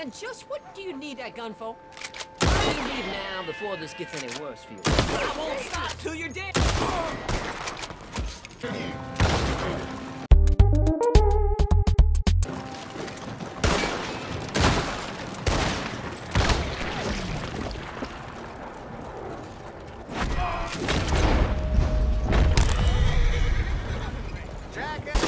And just what do you need that gun for? Why do you leave now before this gets any worse for you? I won't stop till you're dead! Jacket!